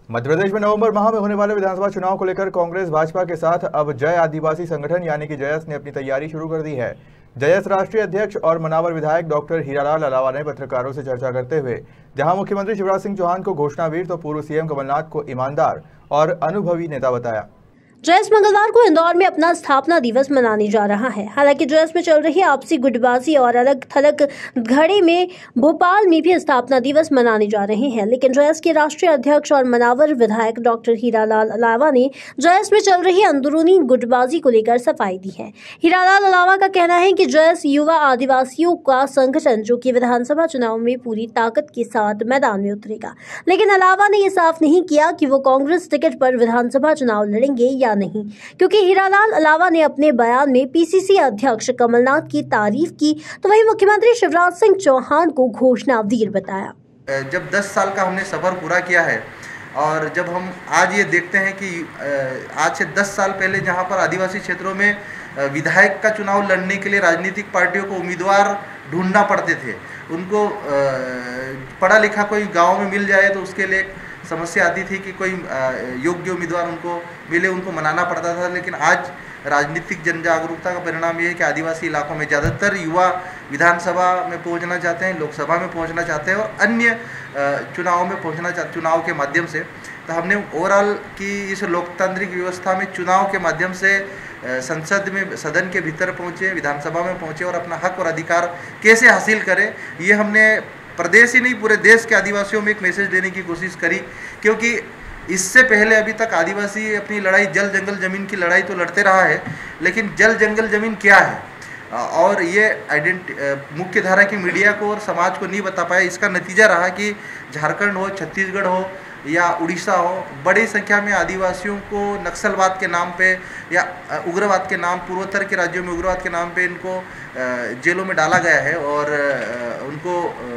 मध्य प्रदेश में नवंबर माह में होने वाले विधानसभा चुनाव को लेकर कांग्रेस भाजपा के साथ अब जय आदिवासी संगठन यानी कि जयस ने अपनी तैयारी शुरू कर दी है। जयस राष्ट्रीय अध्यक्ष और मनावर विधायक डॉक्टर हीरालाल अलावा ने पत्रकारों से चर्चा करते हुए जहां मुख्यमंत्री शिवराज सिंह चौहान को घोषणावीर तो पूर्व सीएम कमलनाथ को ईमानदार और अनुभवी नेता बताया। जयस मंगलवार को इंदौर में अपना स्थापना दिवस मनाने जा रहा है। हालांकि जयस में चल रही आपसी गुटबाजी और अलग थलग घड़ी में भोपाल में भी स्थापना दिवस मनाने जा रहे हैं, लेकिन जयस के राष्ट्रीय अध्यक्ष और मनावर विधायक डॉक्टर हीरालाल अलावा ने जयस में चल रही अंदरूनी गुटबाजी को लेकर सफाई दी है। हीरालाल अलावा का कहना है कि जयस युवा आदिवासियों का संगठन जो कि विधानसभा चुनाव में पूरी ताकत के साथ मैदान में उतरेगा, लेकिन अलावा ने यह साफ नहीं किया कि वो कांग्रेस टिकट पर विधानसभा चुनाव लड़ेंगे या नहीं, क्योंकि हीरालाल अलावा ने अपने बयान में पीसीसी अध्यक्ष कमलनाथ की तारीफ की तो वहीं मुख्यमंत्री शिवराज सिंह चौहान को घोषणावीर बताया। जब 10 साल का हमने सफर पूरा किया है और जब हम आज ये देखते हैं कि आज से 10 साल पहले जहाँ पर आदिवासी क्षेत्रों में विधायक का चुनाव लड़ने के लिए राजनीतिक पार्टियों को उम्मीदवार ढूंढना पड़ते थे, उनको पढ़ा लिखा कोई गांव में मिल जाए तो उसके लिए समस्या आती थी कि कोई योग्य उम्मीदवार उनको मिले, उनको मनाना पड़ता था। लेकिन आज राजनीतिक जन जागरूकता का परिणाम ये है कि आदिवासी इलाकों में ज़्यादातर युवा विधानसभा में पहुंचना चाहते हैं, लोकसभा में पहुंचना चाहते हैं और अन्य चुनाव में पहुंचना चाहते, चुनाव के माध्यम से। तो हमने ओवरऑल की इस लोकतांत्रिक व्यवस्था में चुनाव के माध्यम से संसद में, सदन के भीतर पहुँचे, विधानसभा में पहुँचे और अपना हक और अधिकार कैसे हासिल करें, ये हमने प्रदेश ही नहीं पूरे देश के आदिवासियों में एक मैसेज देने की कोशिश करी। क्योंकि इससे पहले अभी तक आदिवासी अपनी लड़ाई जल जंगल ज़मीन की लड़ाई तो लड़ते रहा है, लेकिन जल जंगल ज़मीन क्या है और ये मुख्य धारा की मीडिया को और समाज को नहीं बता पाया। इसका नतीजा रहा कि झारखंड हो, छत्तीसगढ़ हो या उड़ीसा हो, बड़ी संख्या में आदिवासियों को नक्सलवाद के नाम पे या उग्रवाद के नाम, पूर्वोत्तर के राज्यों में उग्रवाद के नाम पे इनको जेलों में डाला गया है और उनको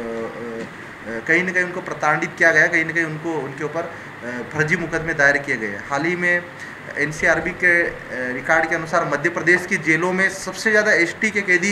कहीं न कहीं उनको प्रताड़ित किया गया, कहीं न कहीं उनको उनके ऊपर फर्जी मुकदमे दायर किए गए। हाल ही में एनसीआरबी के रिकॉर्ड के अनुसार मध्य प्रदेश की जेलों में सबसे ज़्यादा एसटी के कैदी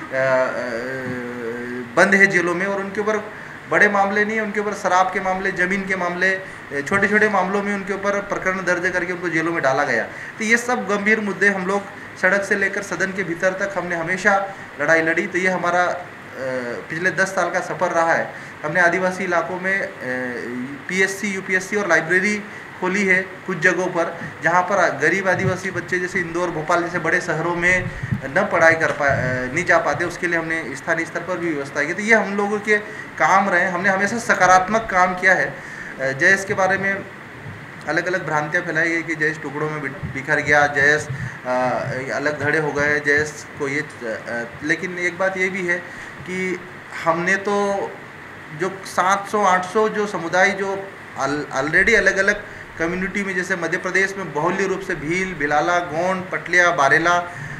बंद है जेलों में और उनके ऊपर बड़े मामले नहीं है, उनके ऊपर शराब के मामले, ज़मीन के मामले, छोटे छोटे मामलों में उनके ऊपर प्रकरण दर्ज करके उनको जेलों में डाला गया। तो ये सब गंभीर मुद्दे हम लोग सड़क से लेकर सदन के भीतर तक हमने हमेशा लड़ाई लड़ी। तो ये हमारा पिछले 10 साल का सफ़र रहा है। हमने आदिवासी इलाकों में पीएससी, यूपीएससी और लाइब्रेरी खोली है कुछ जगहों पर, जहाँ पर गरीब आदिवासी बच्चे जैसे इंदौर, भोपाल जैसे बड़े शहरों में न पढ़ाई नहीं जा पाते, उसके लिए हमने स्थानीय स्तर पर भी व्यवस्था की। तो ये हम लोगों के काम रहे, हमने हमेशा सकारात्मक काम किया है। जयस के बारे में अलग अलग भ्रांतियाँ फैलाई गई कि जयस टुकड़ों में बिखर गया, जयस अलग धड़े हो गए, जयस को ये लेकिन एक बात ये भी है कि हमने तो जो 700-800 जो समुदाय जो ऑलरेडी अलग अलग कम्युनिटी में, जैसे मध्य प्रदेश में बहुल्य रूप से भील, भिलाला, गोंड, पटलिया, बारेला,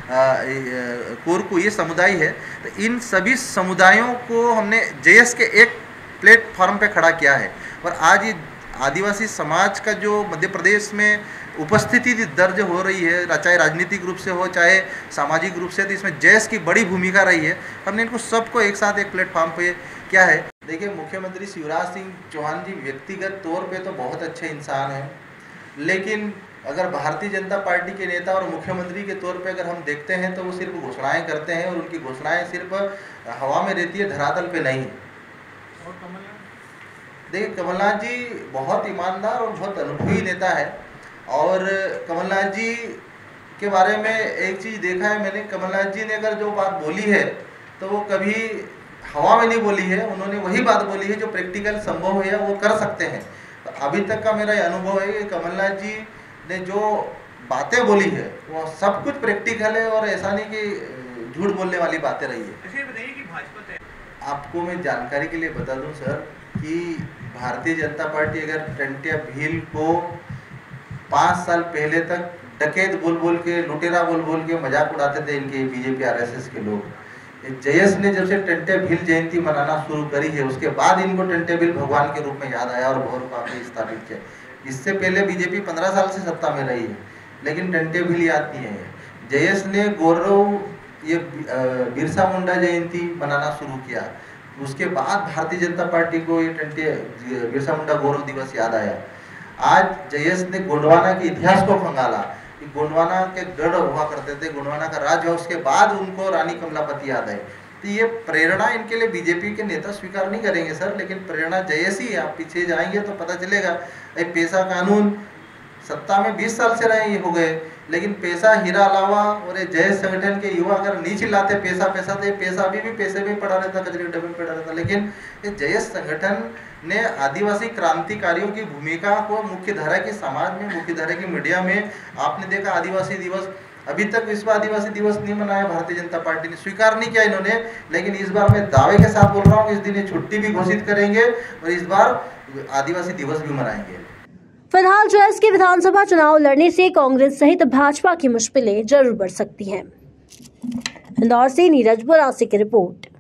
कोरकू ये समुदाय है। तो इन सभी समुदायों को हमने जयस के एक प्लेटफॉर्म पे खड़ा किया है और आज ये आदिवासी समाज का जो मध्य प्रदेश में उपस्थिति दर्ज हो रही है, चाहे राजनीतिक रूप से हो चाहे सामाजिक रूप से, तो इसमें जयस की बड़ी भूमिका रही है। हमने इनको सबको एक साथ एक प्लेटफॉर्म पे क्या है। देखिए, मुख्यमंत्री शिवराज सिंह चौहान जी व्यक्तिगत तौर पे तो बहुत अच्छे इंसान हैं, लेकिन अगर भारतीय जनता पार्टी के नेता और मुख्यमंत्री के तौर पे अगर हम देखते हैं तो वो सिर्फ घोषणाएं करते हैं और उनकी घोषणाएं सिर्फ हवा में रहती है, धरातल पे नहीं। और देखिए, कमलनाथ जी बहुत ईमानदार और बहुत अनुभवी नेता है और कमलनाथ जी के बारे में एक चीज़ देखा है मैंने, कमलनाथ जी ने अगर जो बात बोली है तो वो कभी हवा में नहीं बोली है, उन्होंने वही बात बोली है जो प्रैक्टिकल संभव है, वो कर सकते हैं। तो अभी तक का मेरा अनुभव है कि कमलनाथ जी ने जो बातें बोली है वो सब कुछ प्रैक्टिकल है और ऐसा नहीं कि झूठ बोलने वाली बातें रही है। बताइए कि भाजपा, आपको मैं जानकारी के लिए बता दूं सर कि भारतीय जनता पार्टी अगर टंटिया भील को 5 साल पहले तक डकैत बोल बोल के, लुटेरा बोल बोल के मजाक उड़ाते थे इनके बीजेपी आरएसएस के लोग, जयस ने जब से टंटिया भील जयंती मनाना शुरू करी है उसके बाद इनको टंटिया भील भगवान के रूप में याद आया और गौरव काफी स्थापित किया। इससे पहले बीजेपी 15 साल से सत्ता में रही है लेकिन टंटिया भील याद नहीं है। जयस ने गौरव ये बिरसा मुंडा जयंती मनाना शुरू किया, उसके बाद भारतीय जनता पार्टी को ये बिरसा मुंडा गौरव दिवस याद आया। आज जयस ने गोंडवाना के इतिहास को खंगाला कि गोंडवाना के गढ़ हुआ करते थे, गोंडवाना का राज हुआ, उसके बाद उनको रानी कमलापति याद आई। तो ये प्रेरणा इनके लिए बीजेपी के नेता स्वीकार नहीं करेंगे सर, लेकिन प्रेरणा जयस ही है। आप पीछे जाएंगे तो पता चलेगा। पैसा कानून सत्ता में 20 साल से रहे हो गए, लेकिन पैसा हीरा अलावा और ये जयस संगठन के युवा अगर नहीं चिल्लाते पैसा पैसा, तो ये पैसा अभी भी पैसे में पड़ा रहता, कचरे डब्बे में पड़ा रहता। लेकिन ये जयस संगठन ने आदिवासी क्रांतिकारियों की भूमिका को मुख्य धारा के समाज में, मुख्य धारा की मीडिया में आपने देखा। आदिवासी दिवस अभी तक विश्व आदिवासी दिवस नहीं मनाया भारतीय जनता पार्टी ने, स्वीकार नहीं किया इन्होंने। लेकिन इस बार मैं दावे के साथ बोल रहा हूँ, इस दिन ये छुट्टी भी घोषित करेंगे और इस बार आदिवासी दिवस भी मनाएंगे। फिलहाल जयस के विधानसभा चुनाव लड़ने से कांग्रेस सहित भाजपा की मुश्किलें जरूर बढ़ सकती हैं। इंदौर से नीरज बुरासी की रिपोर्ट।